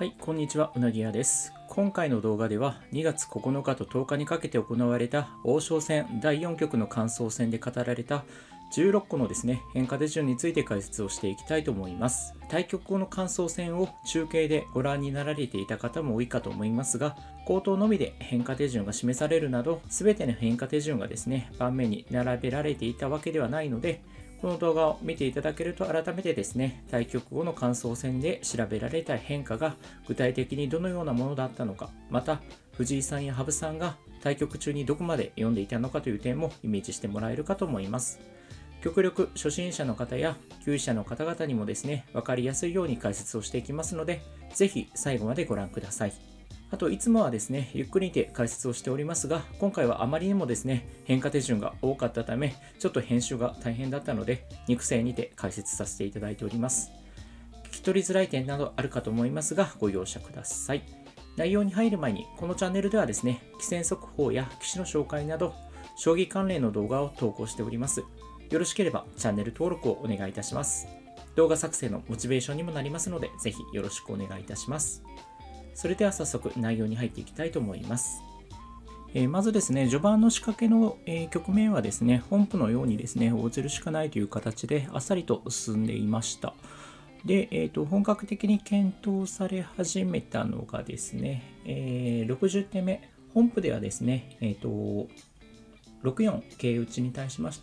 はい、こんにちは。うなぎ屋です。今回の動画では2月9日と10日にかけて行われた王将戦第4局の感想戦で語られた16個のですね、変化手順について解説をしていきたいと思います。対局後の感想戦を中継でご覧になられていた方も多いかと思いますが、口頭のみで変化手順が示されるなど、全ての変化手順がですね、盤面に並べられていたわけではないので、この動画を見ていただけると改めてですね、対局後の感想戦で調べられた変化が具体的にどのようなものだったのか、また藤井さんや羽生さんが対局中にどこまで読んでいたのかという点もイメージしてもらえるかと思います。極力初心者の方や級者の方々にもですね、分かりやすいように解説をしていきますので、ぜひ最後までご覧ください。あといつもはですね、ゆっくりで解説をしておりますが、今回はあまりにもですね、変化手順が多かったため、ちょっと編集が大変だったので、肉声にて解説させていただいております。聞き取りづらい点などあるかと思いますが、ご容赦ください。内容に入る前に、このチャンネルではですね、棋戦速報や棋士の紹介など、将棋関連の動画を投稿しております。よろしければチャンネル登録をお願いいたします。動画作成のモチベーションにもなりますので、ぜひよろしくお願いいたします。それでは早速内容に入っていきたいと思います。まずですね、序盤の仕掛けの、局面はですね、本譜のようにですね、応じるしかないという形であっさりと進んでいました。で、本格的に検討され始めたのがですね、60手目、本譜ではですね、6四桂打ちに対しまして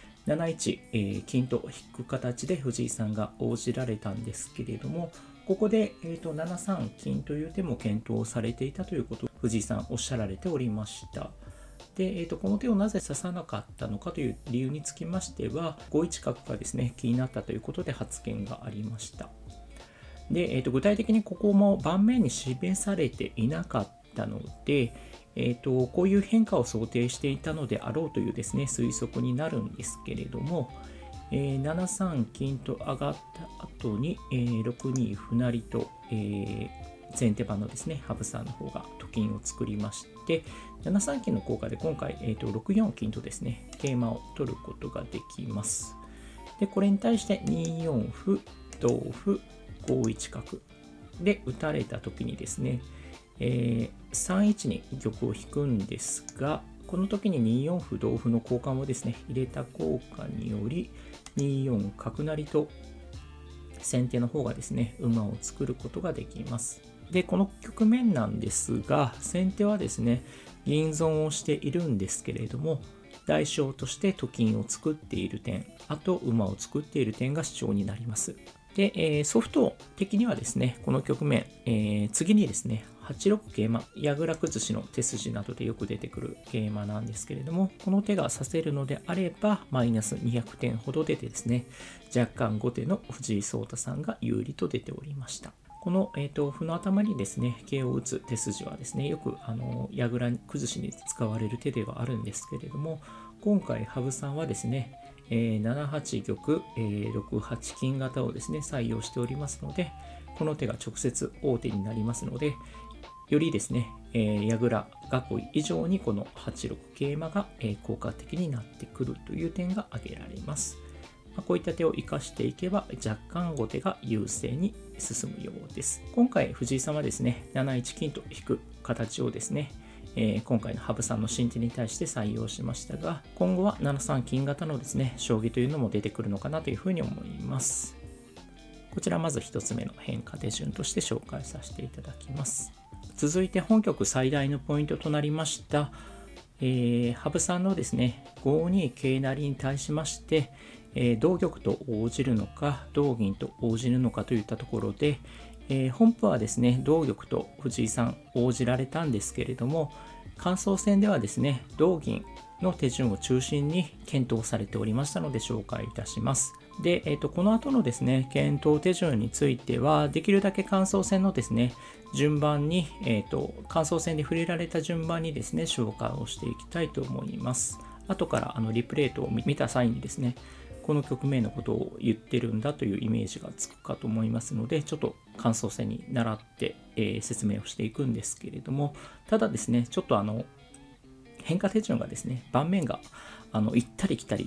、7一、金と引く形で藤井さんが応じられたんですけれども、ここで、7三金という手も検討されていたということを藤井さんおっしゃられておりました。で、この手をなぜ指さなかったのかという理由につきましては、5一角がですね、気になったということで発言がありました。で、具体的にここも盤面に示されていなかったので、こういう変化を想定していたのであろうというですね、推測になるんですけれども、7三金と上がった後に、6二歩成と、先手番のですね、羽生さんの方がと金を作りまして、7三金の効果で今回、6四金とですね、桂馬を取ることができます。で、これに対して2四歩、同歩、5一角で打たれた時にですね、3一に玉を引くんですが、この時に2四歩同歩の交換をですね、入れた効果により、2四角成と先手の方がですね、馬を作ることができます。で、この局面なんですが、先手はですね、銀損をしているんですけれども、代償としてと金を作っている点、あと馬を作っている点が主張になります。で、ソフト的にはですね、この局面、次にですね、8六桂馬、矢倉崩しの手筋などでよく出てくる桂馬なんですけれども、この手が指せるのであれば、マイナス200点ほど出てですね、若干後手の藤井聡太さんが有利と出ておりました。この、歩の頭にですね、桂を打つ手筋はですね、よく矢倉崩しに使われる手ではあるんですけれども、今回羽生さんはですね、7八玉、6八金型をですね、採用しておりますので、この手が直接王手になりますので、よりですね、矢倉囲い以上にこの8六桂馬が、効果的になってくるという点が挙げられます。こういった手を生かしていけば若干後手が優勢に進むようです。今回藤井さんはですね、7一金と引く形をですね、今回の羽生さんの新手に対して採用しましたが、今後は7三金型のですね、将棋というのも出てくるのかなというふうに思います。こちらまず1つ目の変化手順として紹介させていただきます。続いて本局最大のポイントとなりました、羽生さんのですね、5二桂成に対しまして、同玉と応じるのか、同銀と応じるのかといったところで、本譜はですね、同玉と藤井さん応じられたんですけれども、感想戦ではですね、同銀の手順を中心に検討されておりましたので紹介いたします。で、この後のですね、検討手順については、できるだけ感想戦のですね、順番に、感想戦で触れられた順番にですね、紹介をしていきたいと思います。後からリプレートを見た際にですね、この局面のことを言ってるんだというイメージがつくかと思いますので、ちょっと感想戦に倣って、説明をしていくんですけれども、ただですね、ちょっと変化手順がですね、盤面が行ったり来たり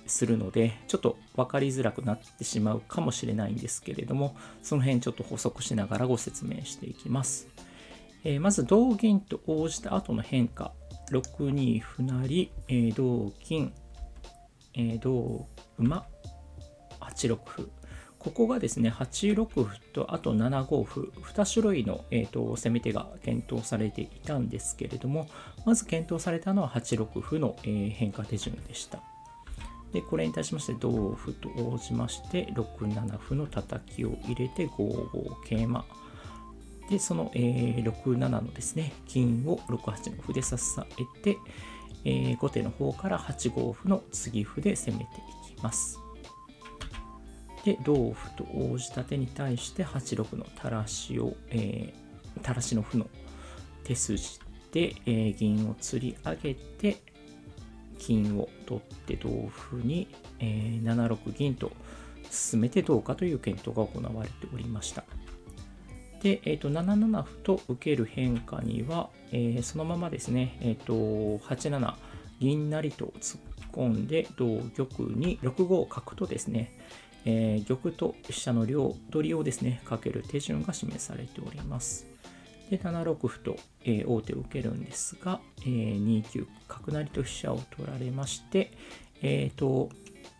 するので、ちょっと分かりづらくなってしまうかもしれないんですけれども、その辺ちょっと補足しながらご説明していきます。まず同銀と応じた後の変化、6二歩成、同金、同馬、8六歩。ここがですね、8六歩とあと7五歩、2種類の、攻め手が検討されていたんですけれども、まず検討されたのは8六歩の、変化手順でした。で、これに対しまして同歩と応じまして、6七歩の叩きを入れて5五桂馬。で、その、6七のですね、金を6八の歩で支えて、後手の方から8五歩の継ぎ歩で攻めていきます。で、同歩と応じた手に対して8六の垂らしを、垂らしの歩の手筋で、銀を釣り上げて、金を取って同歩に、7六銀と進めてどうかという検討が行われておりました。で、7七歩と受ける変化には、そのままですね、8七銀成と突っ込んで同玉に6五角とですね、玉と飛車の両取りをですね、かける手順が示されております。で、7六歩と、王手を受けるんですが、2九角成と飛車を取られまして、2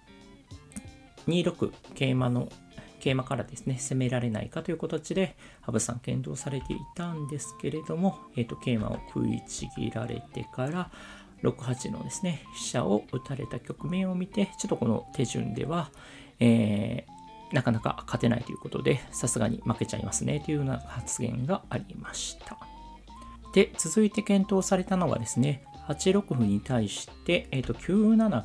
六桂馬からですね、攻められないかという形で、羽生さん検討されていたんですけれども、桂馬を食いちぎられてから、6八のですね、飛車を打たれた局面を見て、ちょっとこの手順では、なかなか勝てないということで、さすがに負けちゃいますねというような発言がありました。で、続いて検討されたのがですね、8六歩に対して、9七、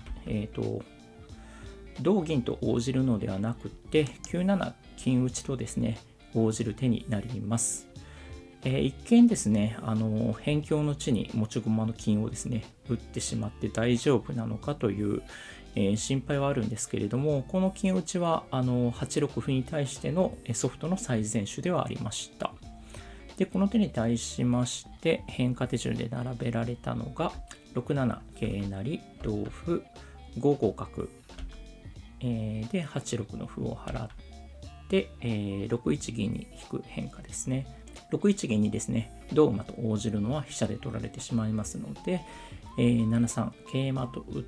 同銀と応じるのではなくて、9七金打ちとですね、応じる手になります。一見ですね、辺境の地に持ち駒の金をですね、打ってしまって大丈夫なのかという、心配はあるんですけれども、この金打ちは8六歩に対してのソフトの最善手ではありました。で、この手に対しまして変化手順で並べられたのが6七桂成同歩5五角、で8六の歩を払って、6一銀に引く変化ですね。6一銀にですね、同馬と応じるのは飛車で取られてしまいますので、7三桂馬と打って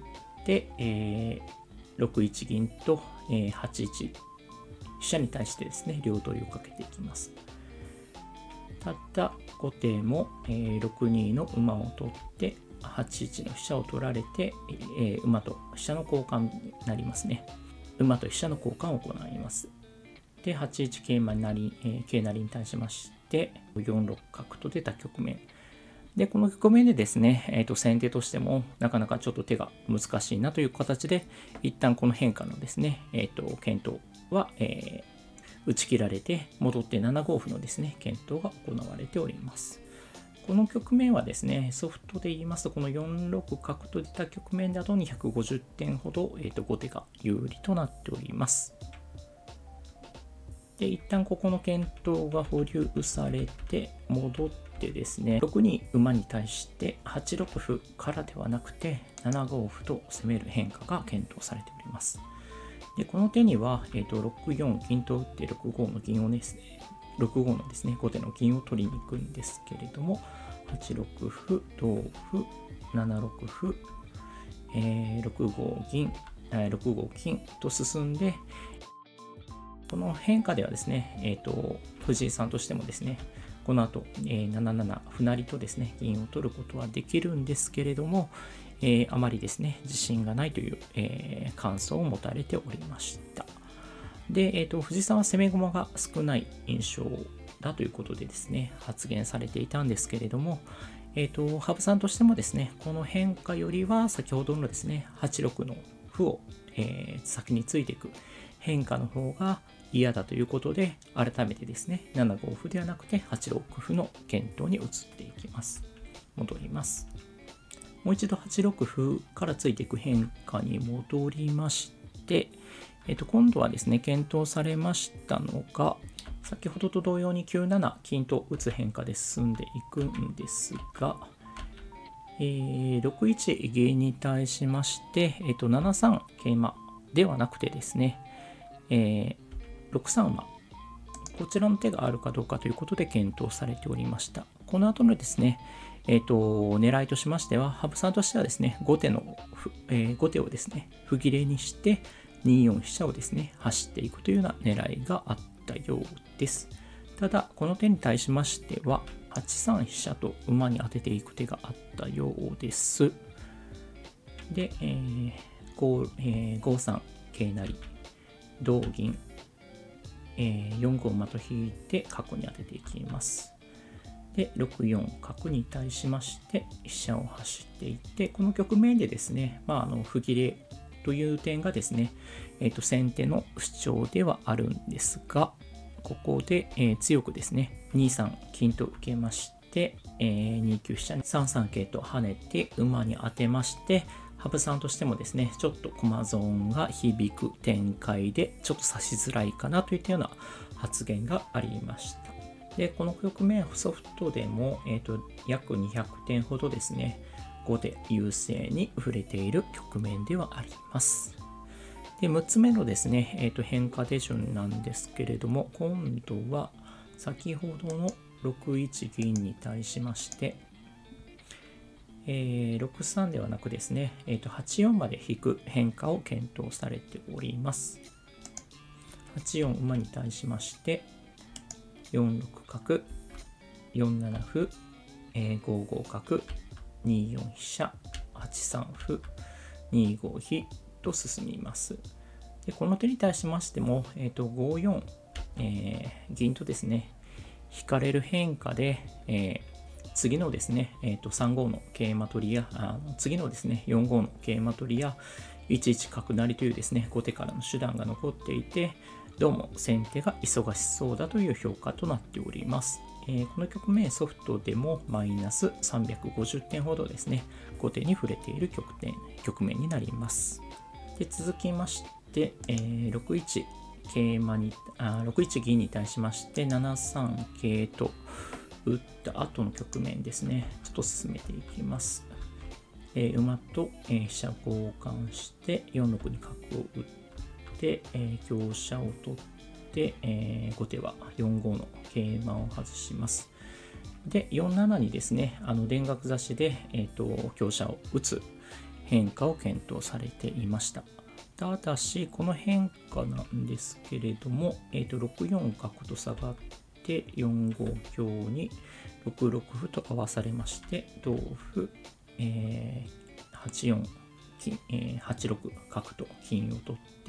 、6一銀と、8一飛車に対してですね、両取りをかけていきます。ただ、後手も、6二の馬を取って、8一の飛車を取られて、馬と飛車の交換になりますね。馬と飛車の交換を行います。で、8一桂馬成、桂成に対しまして、4六角と出た局面。で、この局面でですね、先手としてもなかなかちょっと手が難しいなという形で、一旦この変化のですね、検討は、打ち切られて、戻って7五歩のですね、検討が行われております。この局面はですね、ソフトで言いますと、この4六角と出た局面だと250点ほど、後手が有利となっております。で、一旦ここの検討が保留されて、戻ってですね、6二馬に対して8六歩からではなくて、7五歩と攻める変化が検討されております。で、この手には、6四銀と打って6五の銀をですね、6五のですね、後手の銀を取りに行くんですけれども、8六歩、同歩、7六歩、6五銀、6五金と進んで、この変化ではですね、藤井さんとしてもですね、この後、7七歩成とですね、銀を取ることはできるんですけれども、あまりですね、自信がないという、感想を持たれておりました。で、藤井さんは攻め駒が少ない印象だということでですね、発言されていたんですけれども、羽生さんとしてもですね、この変化よりは先ほどのですね、8六の歩を、先についていく変化の方が嫌だということで、改めてですね、7五歩ではなくて8六歩の検討に移っていきます。戻ります。もう一度8六歩からついていく変化に戻りまして、今度はですね、検討されましたのが、先ほどと同様に9七金と打つ変化で進んでいくんですが、 6一銀に対しまして、7三桂馬ではなくてですね、6三馬、こちらの手があるかどうかということで検討されておりました。この後のですね、狙いとしましては、羽生さんとしてはですね、後手をですね、歩切れにして、2四飛車をですね、走っていくというような狙いがあったようです。ただ、この手に対しましては、8三飛車と馬に当てていく手があったようです。で、5三桂成、同銀、4五馬と引いて角に当てていきます。で、6四角に対しまして飛車を走っていって、この局面でですね、歩切れという点がですね、先手の主張ではあるんですが、ここで、強くですね、2三金と受けまして、2九飛車に3三桂と跳ねて馬に当てまして、羽生さんとしてもですね、ちょっと駒損が響く展開で、ちょっと指しづらいかなといったような発言がありました。で、この局面、ソフトでも、約200点ほどですね、後手優勢に触れている局面ではあります。で、6つ目のですね、変化手順なんですけれども、今度は先ほどの6一銀に対しまして、6三ではなくですね、8四まで引く変化を検討されております。8四馬に対しまして、4六角、4七歩、5五角、2四飛車、8三歩、2五飛と進みます。で、この手に対しましても、5四、銀とですね、引かれる変化で、次のですね、3五の桂馬取りや、次のですね、4五の桂馬取りや、1一角成というですね、後手からの手段が残っていて、どうも先手が忙しそうだという評価となっております。この局面、ソフトでもマイナス350点ほどですね、後手に触れている局面になります。で、続きまして、6一銀に対しまして、7三桂と打った後の局面ですね、ちょっと進めていきます。馬と飛車交換して、4六に角を打って、香車を取って、後手は4五の桂馬を外します。で、4七にですね、田楽指しで、香車を打つ変化を検討されていました。ただし、この変化なんですけれども、6四角と下がって、4五香に6六歩と合わされまして、同歩、8四金、8六角と金を取って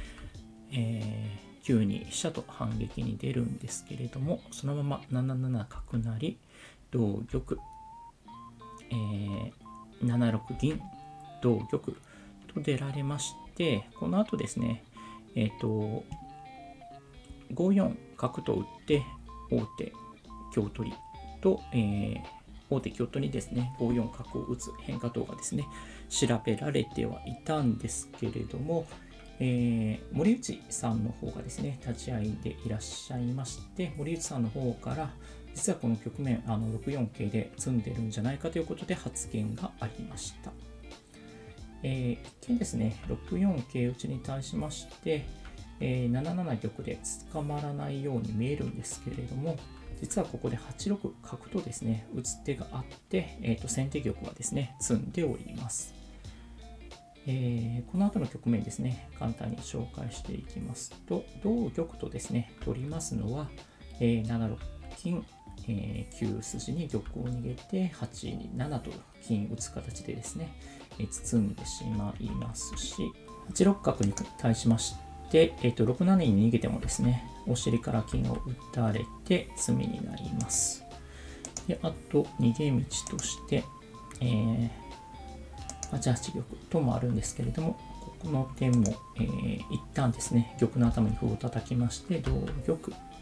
、9二飛車と反撃に出るんですけれども、そのまま7七角成、同玉、7六銀、同玉と出られまして、この後ですね、5四角と打って王手香取りと、王手香取りですね、5四角を打つ変化等がですね、調べられてはいたんですけれども、森内さんの方がですね、立ち会いでいらっしゃいまして、森内さんの方から、実はこの局面、6四桂で詰んでるんじゃないかということで発言がありました。一見ですね、6四桂打ちに対しまして、7七玉で捕まらないように見えるんですけれども、実はここで8六角とですね、打つ手があって、先手玉はですね、詰んでおります。この後の局面ですね、簡単に紹介していきますと、同玉とですね、取りますのは、7六金、9筋に玉を逃げて、8に7と金打つ形でですね、包んでしまいますし、8六角に対しまして、6七に逃げてもですね、お尻から金を打たれて詰みになります。で、あと逃げ道として、8八玉ともあるんですけれども、ここの点も、一旦ですね、玉の頭に歩を叩きまして、同玉。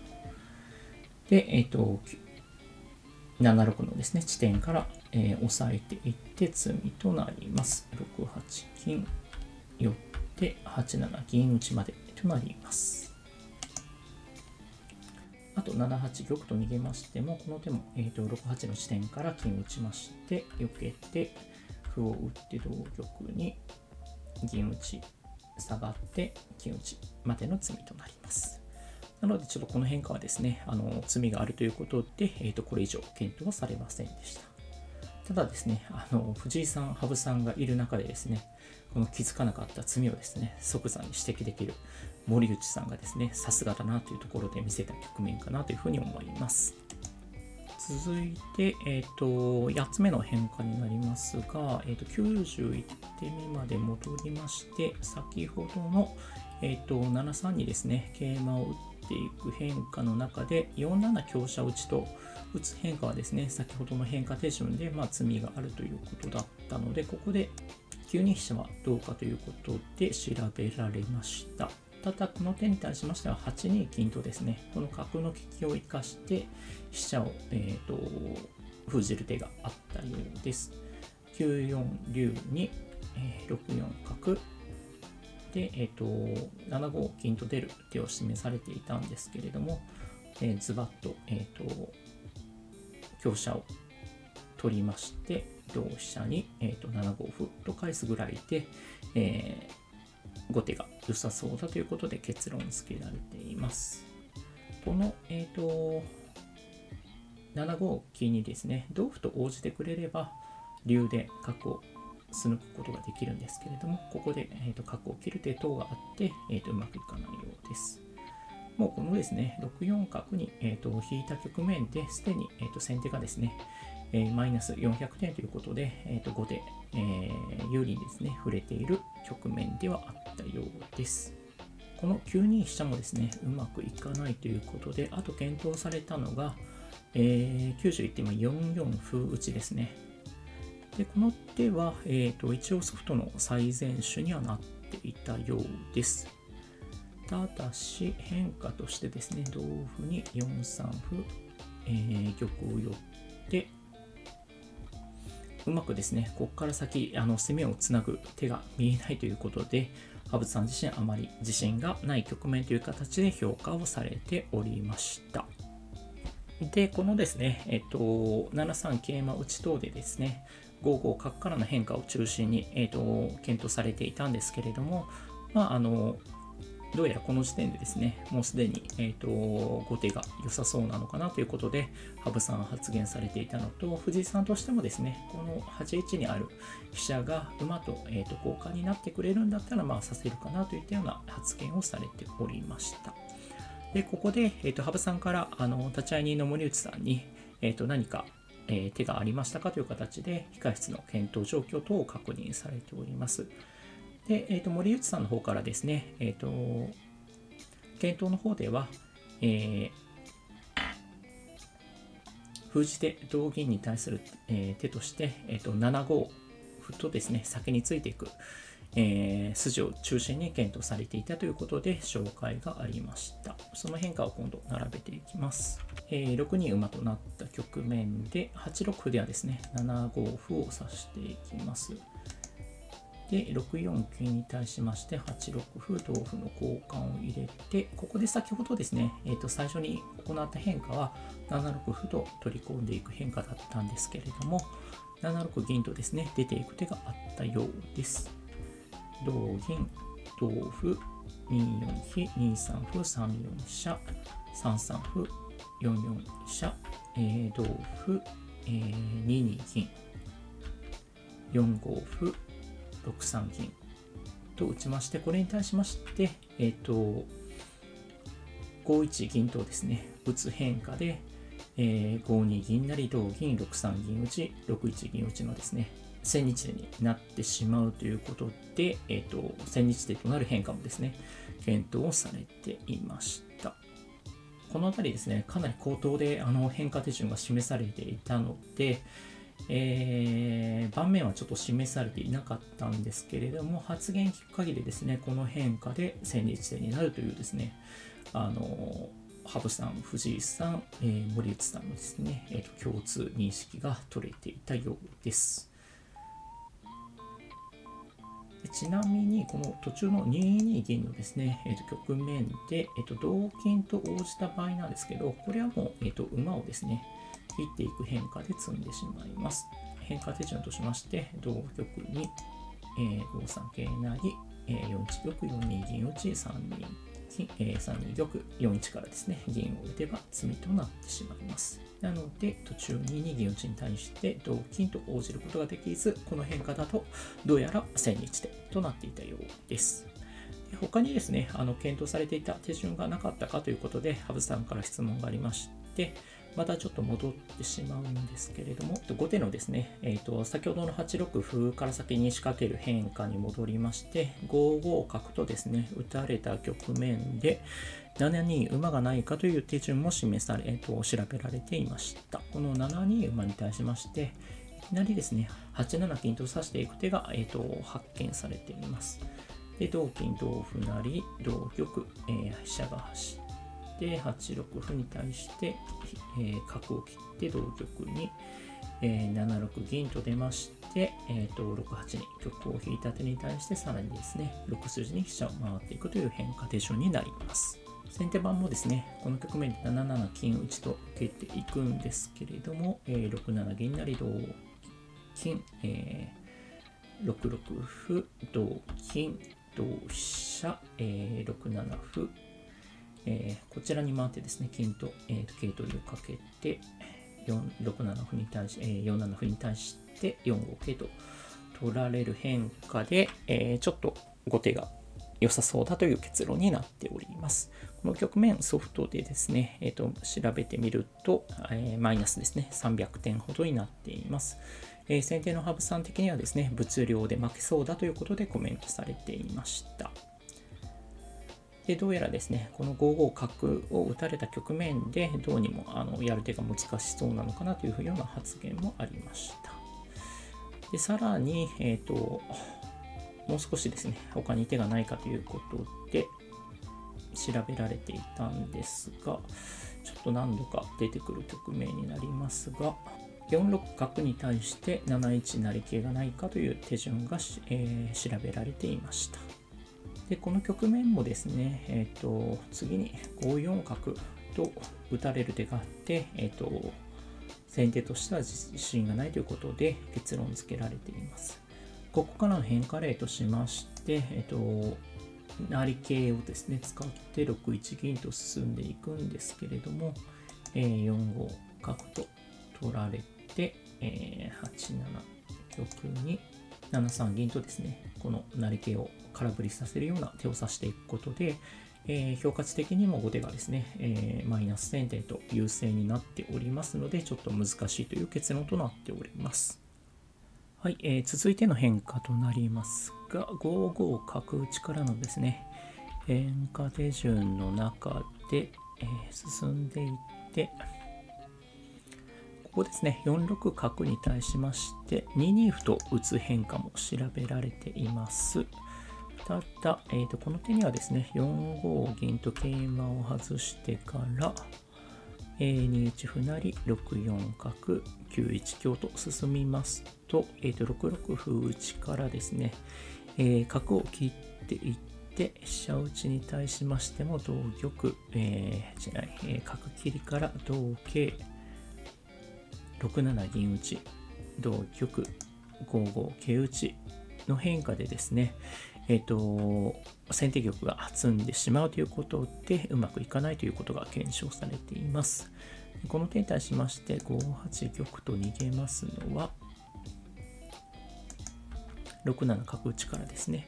で、7六のですね、地点から、押さえていって詰みとなります。6八金、寄って8七銀打ちまでとなります。あ後7八玉と逃げましても、この手も、6八の地点から金を打ちまして、避けて、歩を打って同玉に銀打ち、下がって金打ちまでの詰みとなります。なのでちょっとこの変化はですね、詰みがあるということで、これ以上検討はされませんでした。ただですね、藤井さん、羽生さんがいる中でですね、この気づかなかった詰みをですね、即座に指摘できる森内さんがですね、さすがだなというところで見せた局面かなというふうに思います。続いて、8つ目の変化になりますが、91手目まで戻りまして、先ほどの、7三にですね、桂馬を打っていく変化の中で、4七香車打ちと打つ変化はですね、先ほどの変化手順で、詰みがあるということだったので、ここで9二飛車はどうかということで調べられました。ただこの手に対しましては8二金とですね、この角の利きを生かして飛車を、封じる手があったようです。9四竜に、6四角で、7五金と出る手を示されていたんですけれども、ズバッと、香車を取りまして、同飛車に、7五歩と返すぐらいで、後手が良さそうだということで結論付けられています。この、7五金にですね、同歩と応じてくれれば、竜で角を巣抜くことができるんですけれども、ここで、角を切る手等があって、うまくいかないようです。もうこのですね、6四角に、引いた局面ですでに、先手がですね、マイナス400点ということで、後手、有利にですね、触れている局面ではあったようです。この9二飛車もですね、うまくいかないということで、あと検討されたのが、91手4四歩打ちですね。で、この手は、一応ソフトの最善手にはなっていたようです。ただし、変化としてですね、同歩に4三歩、玉を寄って、うまくですね、ここから先、攻めをつなぐ手が見えないということで、羽生さん自身あまり自信がない局面という形で評価をされておりました。で、このですね、7三桂馬打ち等でですね、5五角からの変化を中心に、検討されていたんですけれども、どうやらこの時点でですね、もうすでに、後手が良さそうなのかなということで、羽生さん発言されていたのと、藤井さんとしてもですね、この8一にある飛車が馬と、交換になってくれるんだったら、させるかなといったような発言をされておりました。で、ここで、羽生さんから立ち会い人の森内さんに、何か、手がありましたかという形で、控室の検討状況等を確認されております。で、森内さんの方からですね、検討の方では、封じ手同銀に対する、手として、7五歩とですね、先についていく、筋を中心に検討されていたということで紹介がありました。その変化を今度並べていきます。6二馬となった局面で、8六歩ではですね、7五歩を指していきます。で、6四金に対しまして、8六歩、同歩の交換を入れて、ここで先ほどですね、最初に行った変化は、7六歩と取り込んでいく変化だったんですけれども、7六銀とですね、出ていく手があったようです。同銀、同歩、2四飛、2三歩、3四飛車、3三歩、4四飛車、同歩、2二銀、4五歩、6三銀と打ちまして、これに対しまして、5一銀とですね、打つ変化で、5二銀成同銀、6三銀打ち、6一銀打ちのですね、千日手になってしまうということで、千日手となる変化もですね、検討をされていました。このあたりですね、かなり口頭で変化手順が示されていたので、盤面はちょっと示されていなかったんですけれども、発言聞く限りですね、この変化で千日手になるというですね、羽生さん、藤井さん、森内さんのですね、共通認識が取れていたようです。 ちなみに、この途中の2二銀のですね、局面で、同金と応じた場合なんですけど、これはもう、馬をですね、切っていく変化で詰んでしまいます。変化手順としまして、同玉に、5三桂成、4一玉、4二銀打ち、3二金、3二玉、4一からですね、銀を打てば詰みとなってしまいます。なので、途中2二銀打ちに対して同金と応じることができず、この変化だとどうやら千日手となっていたようです。他にですね、検討されていた手順がなかったかということで、羽生さんから質問がありまして、またちょっと戻ってしまうんですけれども、後手のですね、先ほどの8六歩から先に仕掛ける変化に戻りまして、5五角とですね、打たれた局面で、7二馬がないかという手順も示され、調べられていました。この7二馬に対しまして、いきなりですね、8七金と指していく手が、発見されています。で、同金、同歩成、同玉、飛車が走って、で8六歩に対して、角を切って同玉に、7六銀と出まして、6八に玉を引いた手に対してさらにですね6筋に飛車を回っていくという変化手順になります。先手番もですねこの局面で7七金打ちと受けていくんですけれども、6七銀成同金、6六歩同金同飛車、6七歩、こちらに回ってですね、金と、桂取りをかけて、6七歩に対し、4七歩に対して4五桂と取られる変化で、ちょっと後手が良さそうだという結論になっております。この局面ソフトでですね、調べてみると、マイナスですね、300点ほどになっています。先手の羽生さん的にはですね、物量で負けそうだということでコメントされていました。でどうやらですね、この5五角を打たれた局面でどうにもやる手が難しそうなのかなというような発言もありました。でさらに、もう少しですね、他に手がないかということで調べられていたんですが、ちょっと何度か出てくる局面になりますが、4六角に対して7一成桂がないかという手順が、調べられていました。でこの局面もですね、次に5四角と打たれる手があって、先手としては自信がないということで結論付けられています。ここからの変化例としまして、成桂をですね使って6一銀と進んでいくんですけれども、4五角と取られて、8七玉に7三銀とですねこの成桂を空振りさせるような手を指していくことで、評価値的にも後手がですね、マイナス1000点と優勢になっておりますので、ちょっと難しいという結論となっております。はい、続いての変化となりますが、5五角打ちからのですね、変化手順の中で、進んでいって、ここですね、4六角に対しまして、2二歩と打つ変化も調べられています。ただ、この手にはですね、4五銀と桂馬を外してから、2一歩成、6四角、9一香と進みますと、6六歩打ちからですね、角を切っていって、飛車打ちに対しましても同玉、角切りから同桂、6七銀打ち、同玉、5五桂打ちの変化でですね、先手玉が詰んでしまうということでうまくいかないということが検証されています。この点に対しまして5八玉と逃げますのは6七角打ちからですね、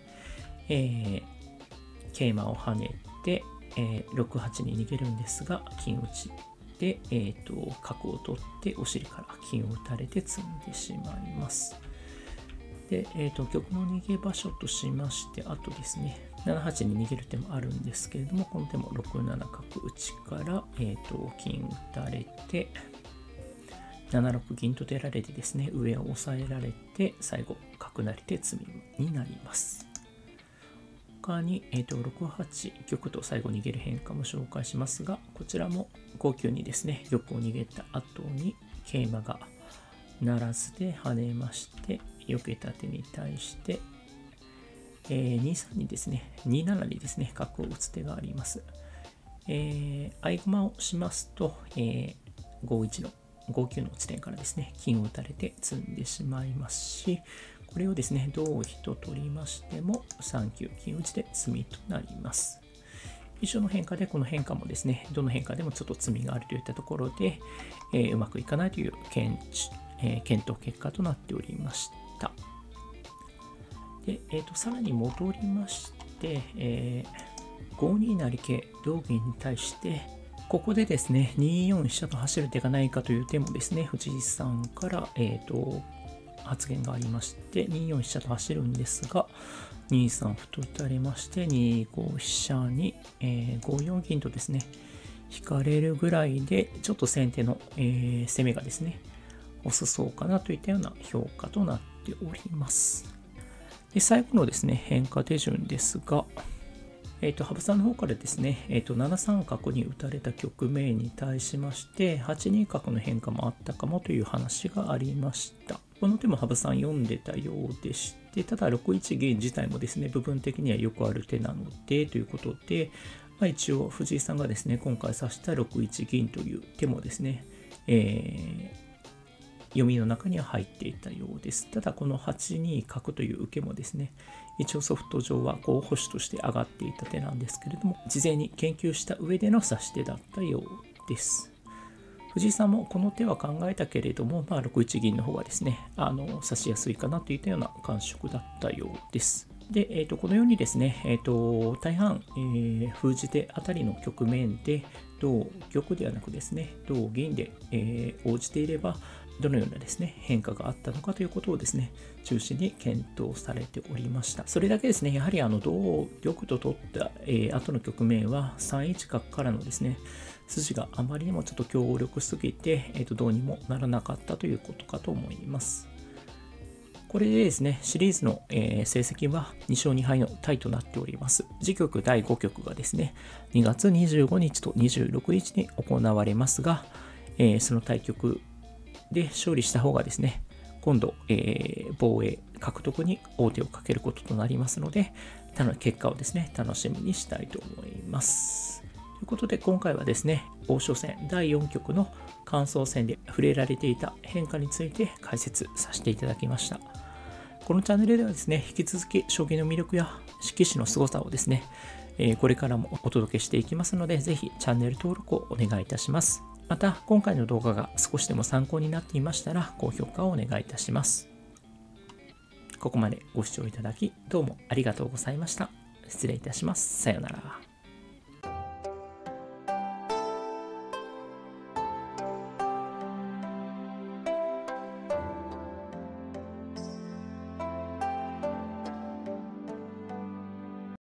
桂馬を跳ねて、6八に逃げるんですが金打ちで、角を取ってお尻から金を打たれて詰んでしまいます。で、玉の逃げ場所としまして、あとですね、7八に逃げる手もあるんですけれども、この手も6七角打ちから、金打たれて、7六銀と出られてですね、上を押さえられて、最後、角成で詰みになります。他に、6八玉と最後逃げる変化も紹介しますが、こちらも5九にですね、玉を逃げた後に、桂馬がならずで跳ねまして、避けた手に対して、 2三にですね、2七にですね、角を打つ手があります。合駒をしますと、5九の地点からですね、金を打たれて詰んでしまいますし、これをですね、同飛と取りましても、3九金打ちで詰みとなります。以上の変化で、この変化もですね、どの変化でもちょっと詰みがあるといったところで、うまくいかないという検討結果となっておりました。で、さらに戻りまして、5二成桂同銀に対して、ここでですね、2四飛車と走る手がないかという手もですね、藤井さんから、発言がありまして、2四飛車と走るんですが、2三歩と打たれまして、2五飛車に、5四銀とですね、引かれるぐらいで、ちょっと先手の、攻めがですね、遅そうかなといったような評価となっております。で、最後のですね、変化手順ですが、羽生さんの方からですね、7三角に打たれた局面に対しまして、8二角の変化もあったかもという話がありました。この手も羽生さん読んでたようでして、ただ6一銀自体もですね、部分的にはよくある手なので、ということで、一応藤井さんがですね、今回指した6一銀という手もですね、読みの中には入っていたようです。ただこの8二角という受けもですね、一応ソフト上は候補手として上がっていた手なんですけれども、事前に研究した上での指し手だったようです。藤井さんもこの手は考えたけれども、6一銀の方がですね、指しやすいかなといったような感触だったようです。で、このようにですね、大半、封じ手あたりの局面で、同玉ではなくですね、同銀で、応じていれば、どのようなですね、変化があったのかということをですね、中心に検討されておりました。それだけですね、やはり同玉と取った、後の局面は3一角からのですね、筋があまりにもちょっと強力すぎて、どうにもならなかったということかと思います。これでですね、シリーズの、成績は2勝2敗のタイとなっております。次局第5局がですね、2月25日と26日に行われますが、その対局で勝利した方がですね、今度、防衛獲得に王手をかけることとなりますので、結果をですね、楽しみにしたいと思います。ということで今回はですね、王将戦第4局の感想戦で触れられていた変化について解説させていただきました。このチャンネルではですね、引き続き将棋の魅力や棋士の凄さをですね、これからもお届けしていきますので、ぜひチャンネル登録をお願いいたします。また、今回の動画が少しでも参考になっていましたら、高評価をお願いいたします。ここまでご視聴いただき、どうもありがとうございました。失礼いたします。さようなら。